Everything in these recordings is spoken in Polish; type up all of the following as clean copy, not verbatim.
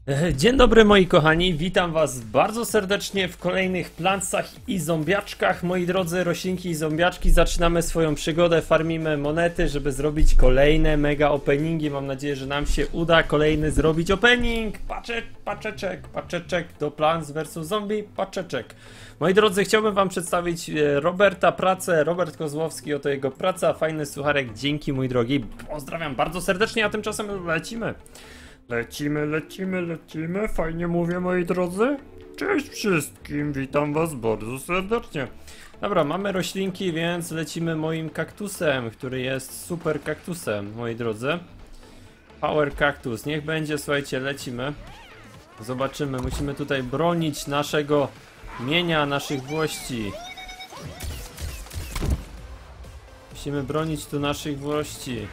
Dzień dobry moi kochani, witam was bardzo serdecznie w kolejnych Plantsach i Zombiaczkach. Moi drodzy, roślinki i zombiaczki, zaczynamy swoją przygodę, farmimy monety, żeby zrobić kolejne mega openingi. Mam nadzieję, że nam się uda kolejny zrobić opening. Paczeczek do Plants vs Zombie, paczeczek. Moi drodzy, chciałbym wam przedstawić Roberta pracę, Robert Kozłowski, oto jego praca, fajny sucharek, dzięki mój drogi. Pozdrawiam bardzo serdecznie, a tymczasem lecimy. Lecimy, fajnie mówię moi drodzy. Cześć wszystkim, witam was bardzo serdecznie. Dobra, mamy roślinki, więc lecimy moim kaktusem, który jest super kaktusem, moi drodzy. Power Cactus, niech będzie, słuchajcie, lecimy. Zobaczymy, musimy tutaj bronić naszego mienia, naszych włości. Musimy bronić tu naszych włości.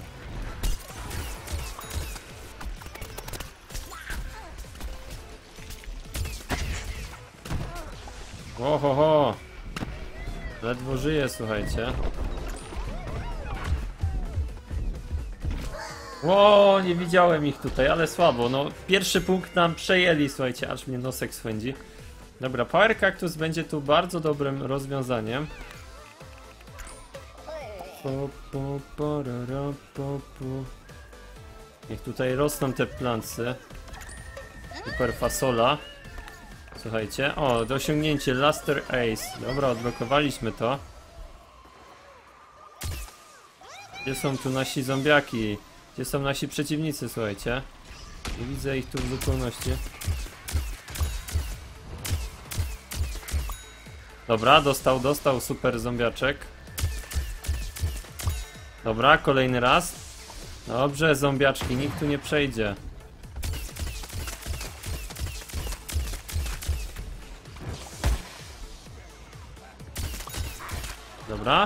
Ohoho! Ledwo żyje, słuchajcie. Ło, nie widziałem ich tutaj, ale słabo. No, pierwszy punkt nam przejęli, słuchajcie, aż mnie nosek swędzi. Dobra, Power Cactus będzie tu bardzo dobrym rozwiązaniem. Niech tutaj rosną te plantsy. Super fasola. Słuchajcie, o, do osiągnięcie Luster Ace. Dobra, odblokowaliśmy to. Gdzie są tu nasi zombiaki? Gdzie są nasi przeciwnicy, słuchajcie? Nie widzę ich tu w zupełności. Dobra, dostał super zombiaczek. Dobra, kolejny raz. Dobrze, zombiaczki, nikt tu nie przejdzie. Dobra.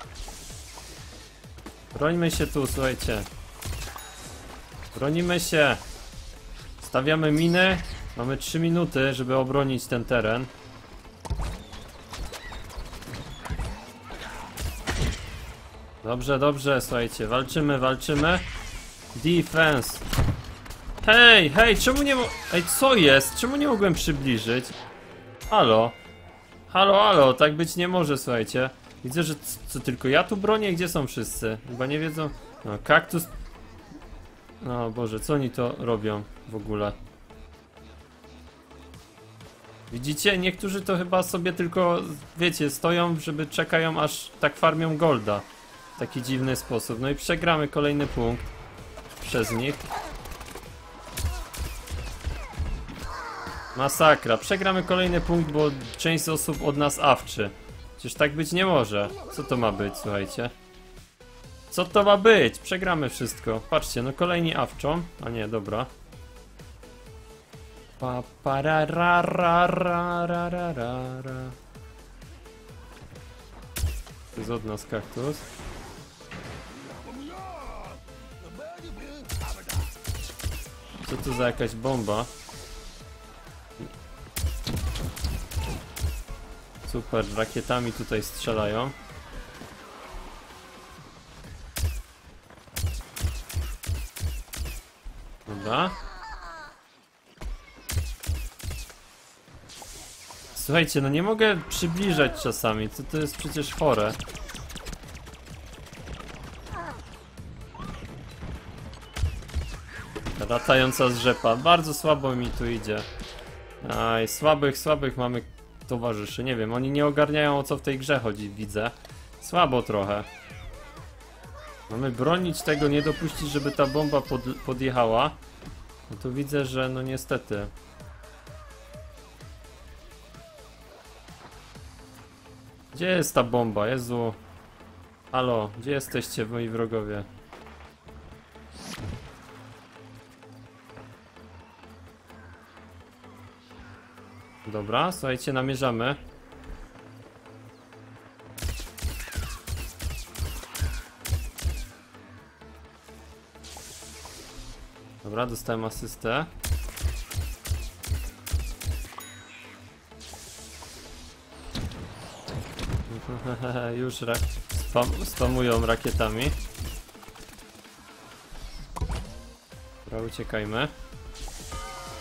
Brońmy się tu, słuchajcie. Bronimy się. Stawiamy miny. Mamy 3 minuty, żeby obronić ten teren. Dobrze, słuchajcie. Walczymy. Defense. Hej, czemu nie Ej, co jest? Czemu nie mogłem przybliżyć? Halo, tak być nie może, słuchajcie. Widzę, że co tylko ja tu bronię? Gdzie są wszyscy? Chyba nie wiedzą. No, kaktus. O Boże, co oni to robią w ogóle? Widzicie? Niektórzy to chyba sobie tylko, wiecie, stoją, żeby czekają, aż tak farmią golda. W taki dziwny sposób. No i przegramy kolejny punkt przez nich. Masakra. Przegramy kolejny punkt, bo część osób od nas awczy. Przecież tak być nie może. Co to ma być, słuchajcie? Co to ma być? Przegramy wszystko. Patrzcie, no kolejni awczą. A nie, dobra. Pa pa ra ra ra ra ra ra ra. To jest od nas kaktus. Co to za jakaś bomba? Super, rakietami tutaj strzelają. Dobra. Słuchajcie, no nie mogę przybliżać czasami, co to jest przecież chore. Latająca zrzepa, bardzo słabo mi tu idzie. Aj, słabych mamy towarzyszy, nie wiem, oni nie ogarniają, o co w tej grze chodzi, widzę. Słabo trochę. Mamy bronić tego, nie dopuścić, żeby ta bomba podjechała. No tu widzę, że no niestety. Gdzie jest ta bomba? Jezu. Halo, gdzie jesteście, moi wrogowie? Dobra, słuchajcie, namierzamy. Dobra, dostałem asystę. Już spamują rakietami. Dobra, uciekajmy.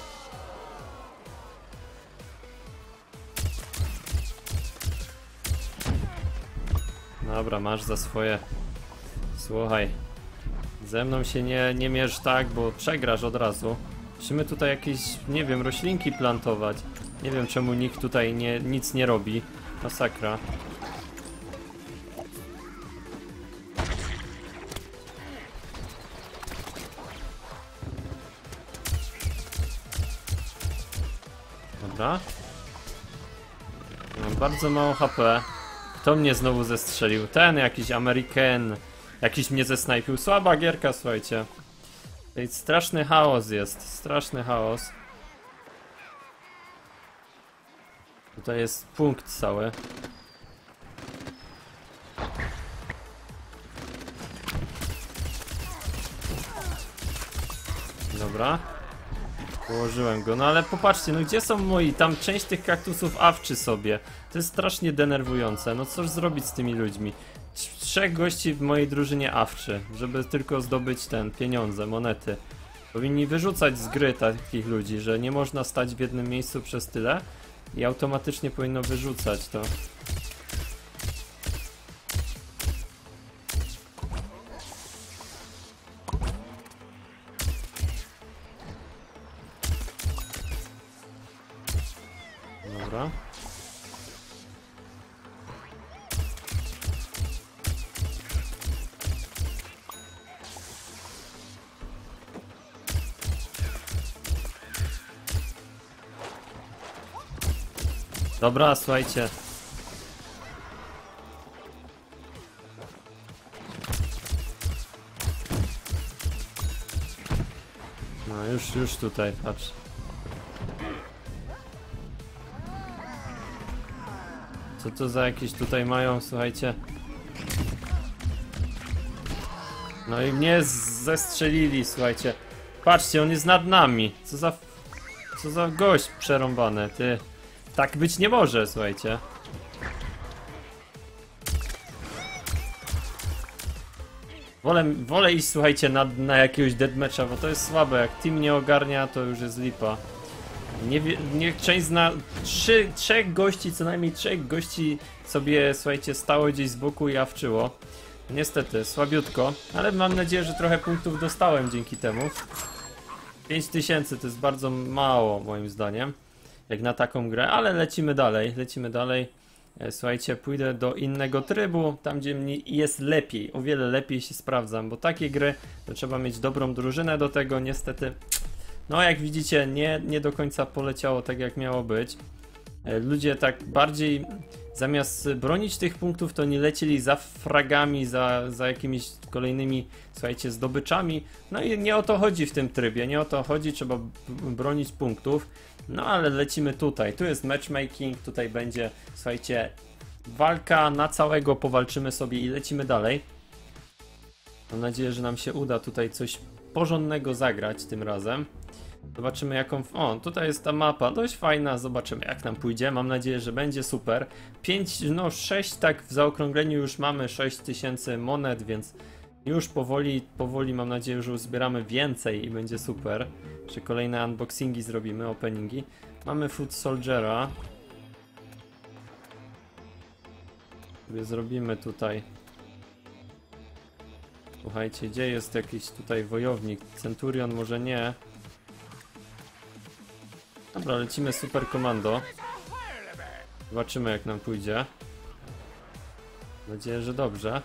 Dobra, masz za swoje. Słuchaj. Ze mną się nie mierz tak, bo przegrasz od razu. Musimy tutaj jakieś, nie wiem, roślinki plantować. Nie wiem czemu nikt tutaj nic nie robi. Masakra. Dobra. Mam bardzo mało HP. Kto mnie znowu zestrzelił? Ten jakiś Amerykan. Jakiś mnie zesnajpił. Słaba gierka, słuchajcie. Tutaj straszny chaos jest. Straszny chaos. Tutaj jest punkt cały. Dobra. Położyłem go, no ale popatrzcie, no gdzie są moi? Tam część tych kaktusów awczy sobie. To jest strasznie denerwujące. No cóż zrobić z tymi ludźmi? Trzech gości w mojej drużynie awczy, żeby tylko zdobyć pieniądze, monety. Powinni wyrzucać z gry takich ludzi, że nie można stać w jednym miejscu przez tyle i automatycznie powinno wyrzucać to. Dobra. Dobra, słuchajcie. No już tutaj, patrz. Co to za jakieś tutaj mają, słuchajcie. No i mnie zestrzelili, słuchajcie. Patrzcie, on jest nad nami. Co za gość przerąbany, ty. Tak być nie może, słuchajcie. Wolę iść, słuchajcie, na jakiegoś deathmatcha, bo to jest słabe. Jak team nie ogarnia, to już jest lipa. Niech część zna... Trzech gości, co najmniej trzech gości sobie, słuchajcie, stało gdzieś z boku i awczyło. Niestety, słabiutko, ale mam nadzieję, że trochę punktów dostałem dzięki temu. 5000 to jest bardzo mało, moim zdaniem, jak na taką grę, ale lecimy dalej. Słuchajcie, pójdę do innego trybu, tam gdzie mi jest lepiej, o wiele lepiej się sprawdzam, bo takie gry to trzeba mieć dobrą drużynę do tego, niestety. No jak widzicie, nie do końca poleciało tak jak miało być. Ludzie tak bardziej zamiast bronić tych punktów, to nie lecieli za fragami, za jakimiś kolejnymi, słuchajcie, zdobyczami. No i nie o to chodzi w tym trybie, nie o to chodzi, trzeba bronić punktów. No ale lecimy tutaj, tu jest matchmaking, tutaj będzie, słuchajcie, walka na całego, powalczymy sobie i lecimy dalej. Mam nadzieję, że nam się uda tutaj coś porządnego zagrać tym razem. Zobaczymy jaką... O, tutaj jest ta mapa, dość fajna, zobaczymy jak nam pójdzie, mam nadzieję, że będzie super. 6 tak w zaokrągleniu już mamy 6000 monet, więc już powoli mam nadzieję, że uzbieramy więcej i będzie super. Jeszcze kolejne unboxingi zrobimy, openingi. Mamy Foot Soldiera. Sobie zrobimy tutaj. Słuchajcie, gdzie jest jakiś tutaj wojownik? Centurion może nie. Dobra, lecimy super komando. Zobaczymy jak nam pójdzie. Mam nadzieję, że dobrze.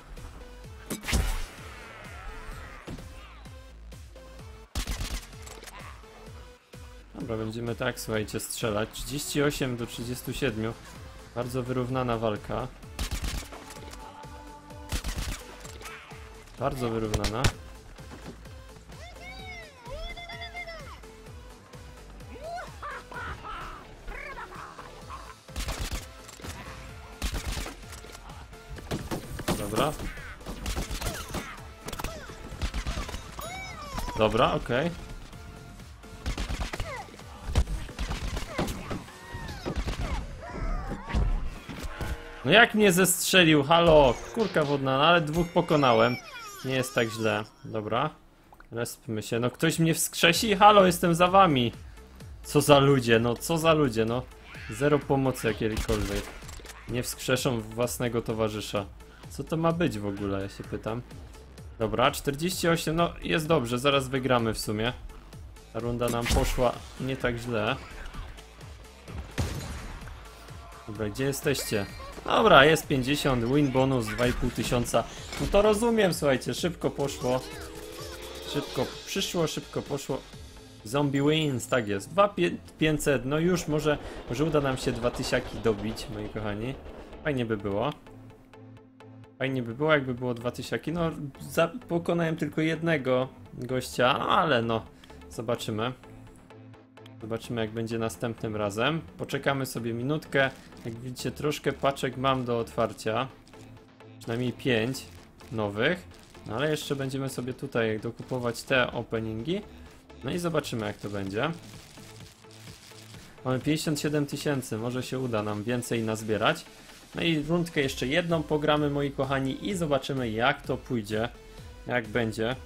Dobra, będziemy tak, słuchajcie, strzelać. 38 do 37. Bardzo wyrównana walka. Bardzo wyrównana. Dobra. Dobra, okej. No jak mnie zestrzelił? Halo, kurka wodna, no ale dwóch pokonałem. Nie jest tak źle. Dobra. Respmy się. No ktoś mnie wskrzesi? Halo, jestem za wami. Co za ludzie, no. Zero pomocy jakiejkolwiek. Nie wskrzeszą własnego towarzysza. Co to ma być w ogóle, ja się pytam. Dobra, 48, no jest dobrze, zaraz wygramy w sumie. Ta runda nam poszła nie tak źle. Dobra, gdzie jesteście? Dobra, jest 50, win bonus 2500. No to rozumiem, słuchajcie, szybko poszło. Szybko przyszło, szybko poszło. Zombie wins, tak jest. 2500, no już może uda nam się 2000 dobić, moi kochani. Fajnie by było. Fajnie by było, jakby było 2000. No, pokonałem tylko jednego gościa, ale no, zobaczymy. Zobaczymy, jak będzie następnym razem. Poczekamy sobie minutkę. Jak widzicie, troszkę paczek mam do otwarcia. Przynajmniej 5 nowych. No ale jeszcze będziemy sobie tutaj dokupować te openingi. No i zobaczymy, jak to będzie. Mamy 57 000, może się uda nam więcej nazbierać. No i rundkę jeszcze jedną pogramy, moi kochani, i zobaczymy, jak to pójdzie. Jak będzie.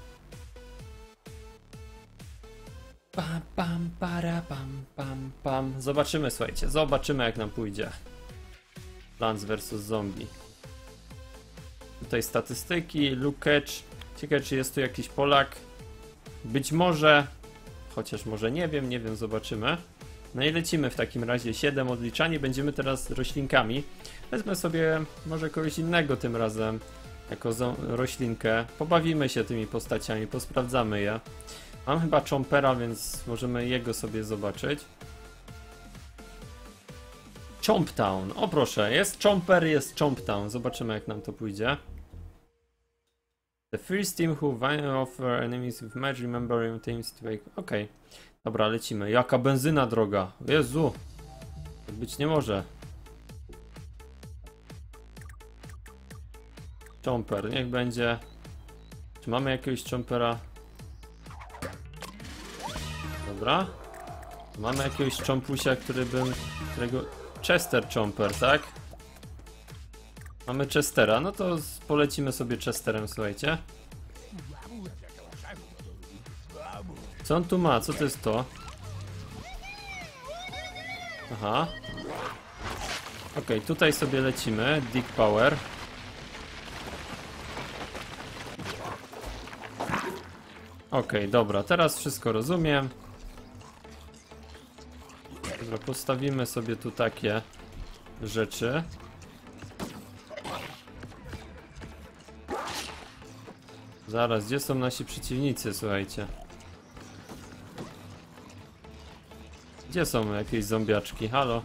Pam, pam, para, pam, pam, pam. Zobaczymy, słuchajcie, zobaczymy, jak nam pójdzie. Plants vs Zombie. Tutaj statystyki, Luke Cage. Ciekawe, czy jest tu jakiś Polak. Być może, chociaż może nie wiem, zobaczymy. No i lecimy w takim razie. 7 odliczanie, będziemy teraz roślinkami. Wezmę sobie może kogoś innego tym razem jako roślinkę. Pobawimy się tymi postaciami, posprawdzamy je. Mam chyba Chompera, więc możemy jego sobie zobaczyć. Chomptown, o proszę, jest Chomper, jest Chomptown. Zobaczymy, jak nam to pójdzie. The first team who offer enemies with match, remember your teams to make... Okej, dobra, lecimy. Jaka benzyna droga, Jezu, tak być nie może. Chomper, niech będzie. Czy mamy jakiegoś Chompera? Dobra. Mamy jakiegoś Chompusia, którego... Chester Chomper, tak? Mamy Chestera, no to polecimy sobie Chesterem, słuchajcie. Co on tu ma? Co to jest to? Aha. Okej, tutaj sobie lecimy. Dig Power. Okej, dobra, teraz wszystko rozumiem. Dobra, postawimy sobie tu takie rzeczy. Zaraz, gdzie są nasi przeciwnicy, słuchajcie? Gdzie są jakieś zombiaczki? Halo?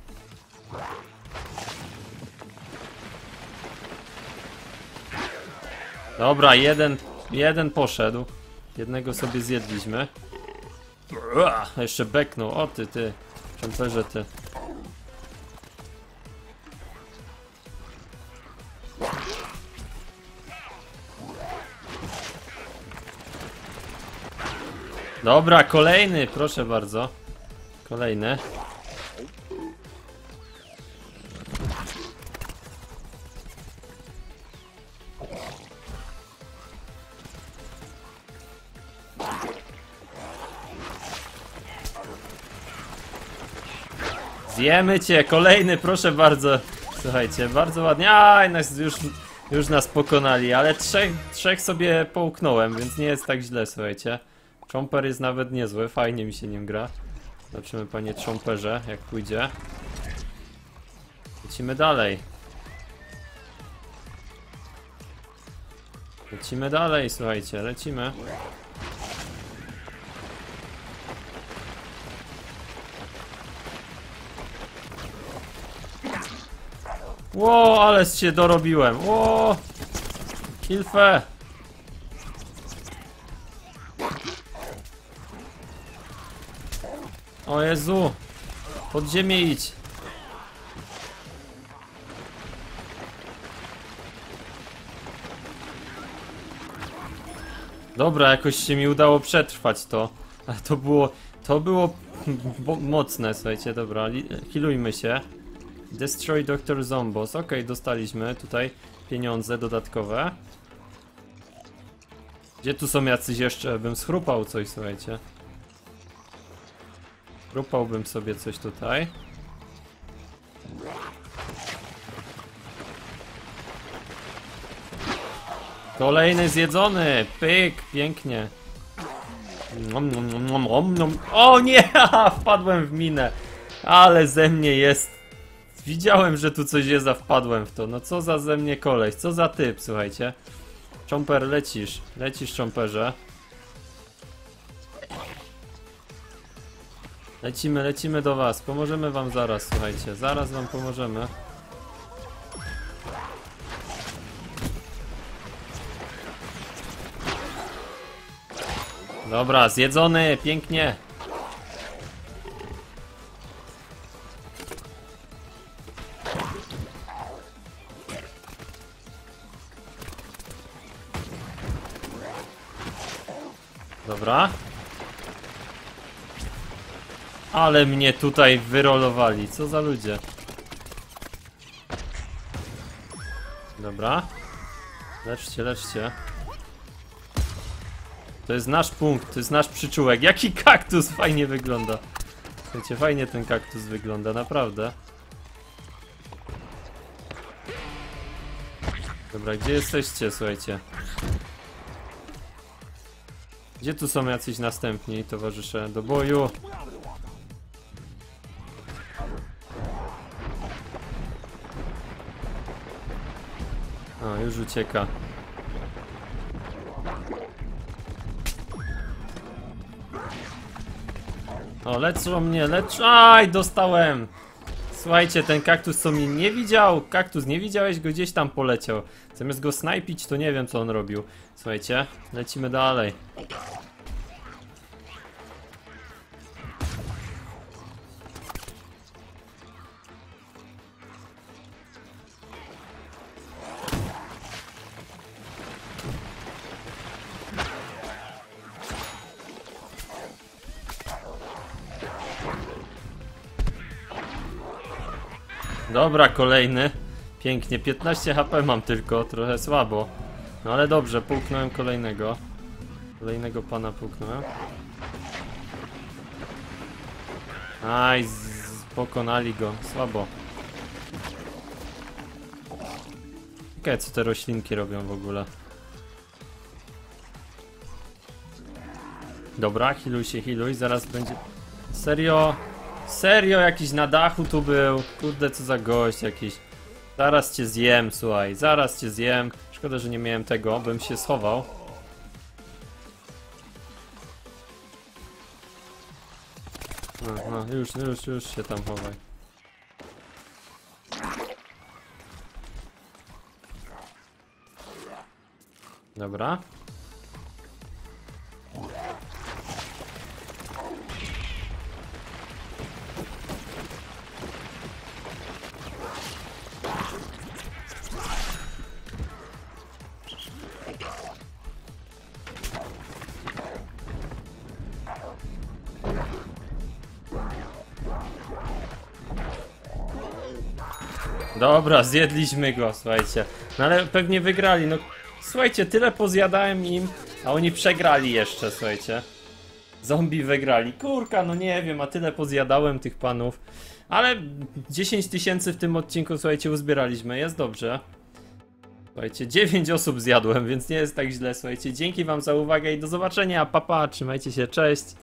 Dobra, jeden poszedł. Jednego sobie zjedliśmy. Jeszcze beknął. O ty. Czemperze ty. Dobra, kolejny, proszę bardzo. Kolejny. Zjemy cię, kolejny, proszę bardzo. Słuchajcie, bardzo ładnie. Aj, już nas pokonali, ale trzech sobie połknąłem, więc nie jest tak źle, słuchajcie. Chomper jest nawet niezły, fajnie mi się nim gra. Zobaczymy, panie Chomperze, jak pójdzie. Lecimy dalej. Lecimy dalej, słuchajcie, lecimy. Ło, ale się dorobiłem. Ło! Kilfe! O Jezu! Pod ziemię idź! Dobra, jakoś się mi udało przetrwać to. Ale to było mocne, słuchajcie, dobra, healujmy się. Destroy Dr. Zombos, okej, dostaliśmy tutaj pieniądze dodatkowe. Gdzie tu są jacyś jeszcze? Bym schrupał coś, słuchajcie. Schrupałbym sobie coś tutaj. Kolejny zjedzony! Pyk! Pięknie. O nie! Wpadłem w minę. Ale ze mnie jest. Widziałem, że tu coś jest, a wpadłem w to. No co za ze mnie koleś, co za typ, słuchajcie. Chomper, lecisz. Lecisz, Chomperze. Lecimy do was. Pomożemy wam zaraz, słuchajcie. Zaraz wam pomożemy. Dobra, zjedzony, pięknie. Dobra. Ale mnie tutaj wyrolowali. Co za ludzie. Dobra. Leczcie, leczcie. To jest nasz punkt, to jest nasz przyczółek. Jaki kaktus fajnie wygląda. Słuchajcie, fajnie ten kaktus wygląda, naprawdę. Dobra, gdzie jesteście, słuchajcie? Gdzie tu są jacyś następni towarzysze? Do boju! O, już ucieka. O, leczą mnie, leczą. Aj, dostałem! Słuchajcie, ten kaktus co mnie nie widział. Kaktus, nie widziałeś go, gdzieś tam poleciał. Zamiast go snajpić, to nie wiem co on robił. Słuchajcie, lecimy dalej. Dobra, kolejny. Pięknie, 15 HP mam tylko, trochę słabo. No ale dobrze, połknąłem kolejnego. Kolejnego pana połknąłem. Aj, pokonali go, słabo. Ciekawe co te roślinki robią w ogóle. Dobra, healuj, zaraz będzie... Serio? Serio, jakiś na dachu tu był? Kurde, co za gość jakiś. Zaraz cię zjem, słuchaj, zaraz cię zjem. Szkoda, że nie miałem tego, bym się schował. No, już się tam chowaj. Dobra. Dobra, zjedliśmy go, słuchajcie. No ale pewnie wygrali, no. Słuchajcie, tyle pozjadałem im, a oni przegrali jeszcze, słuchajcie. Zombie wygrali. Kurka, no nie wiem, a tyle pozjadałem tych panów. Ale 10 000 w tym odcinku, słuchajcie, uzbieraliśmy, jest dobrze. Słuchajcie, 9 osób zjadłem, więc nie jest tak źle, słuchajcie. Dzięki wam za uwagę i do zobaczenia, pa pa, trzymajcie się, cześć.